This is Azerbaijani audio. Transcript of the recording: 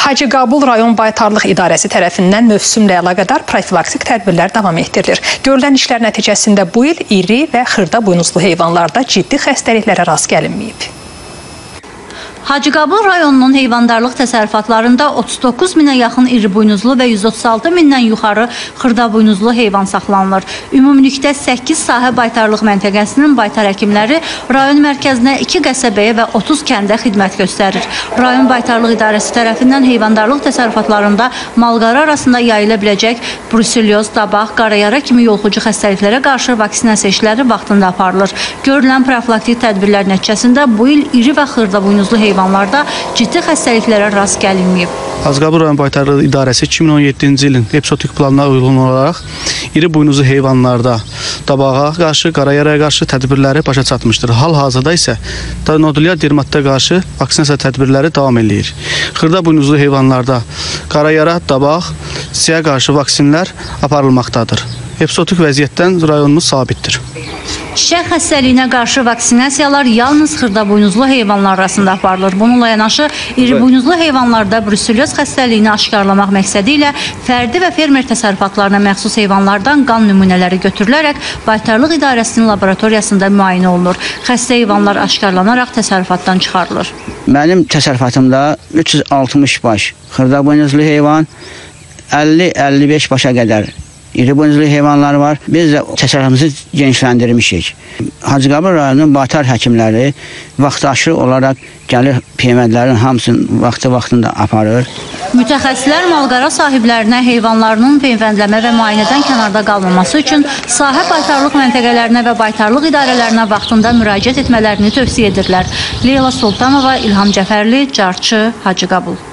Hacıqabul rayon baytarlıq idarəsi tərəfindən mövsümlə əlaqədar profilaktik tədbirlər davam etdirilir. Görülən işlər nəticəsində bu il iri və xırda buynuzlu heyvanlarda ciddi xəstəliklərə rast gəlinməyib. Hacıqabul rayonunun heyvandarlıq təsərrüfatlarında 39 minə yaxın iri buynuzlu və 136 mindən yuxarı xırda buynuzlu heyvan saxlanılır. Ümumilikdə 8 sahə baytarlıq məntəqəsinin baytar həkimləri rayon mərkəzinə 2 qəsəbəyə və 30 kəndə xidmət göstərir. Rayon baytarlıq idarəsi tərəfindən heyvandarlıq təsərrüfatlarında malqara arasında yayıla biləcək bruselyoz, dabaq, qarayara kimi yoluxucu xəstəliklərə qarşı vaksinasiya işləri vaxtında aparılır. Görülən profilaktik tədbirlər nəticəsində bu il iri və xırda buynuzlu heyvanlarda ciddi xəstəliklərə rast gəlinməyib. Hacıqabul rayon baytarlıq idarəsi 2017-ci ilin epizootik planına uyğun olaraq iri buynuzlu heyvanlarda dabağa qarşı, qarayaraya qarşı tədbirləri başa çatmışdır. Hal-hazırda isə nodulyar dermatita qarşı vaksinasiya tədbirləri davam edir. Xırda buynuzlu heyvanlarda qarayara, dabaq, siyə qarşı vaksinlər aparılmaqdadır. Epizootik vəziyyətdən rayonumuz sabitdir. Çiçək xəstəliyinə qarşı vaksinasiyalar yalnız xırda buynuzlu heyvanlar arasında aparılır. Bununla yanaşı, iri buynuzlu heyvanlarda bruselyoz xəstəliyini aşkarlamaq məqsədi ilə fərdi və fermer təsərrüfatlarına məxsus heyvanlardan qan nümunələri götürülərək baytarlıq idarəsinin laboratoriyasında müayinə olunur. Xəstə heyvanlar aşkarlanaraq təsərrüfatdan çıxarılır. Mənim təsərrüfatımda 360 baş xırda buynuzlu heyvan, 50-55 başa qədər iri buynuzlu heyvanlar var. Biz də təsərrüfatımızı genişləndirmişik. Hacıqabul rayonunun baytar həkimləri vaxtaşırı olaraq gəlir peyvəndlərin hamısını vaxtında aparır. Mütəxəssislər malqara sahiblərinə heyvanlarının peyvəndləmə və müayinədən kənarda qalmaması üçün sahə baytarlıq məntəqələrinə və baytarlıq idarələrinə vaxtında müraciət etmələrini tövsiyə edirlər. Leyla Sultanova, İlham Cəfərli, Carçı, Hacıqabul.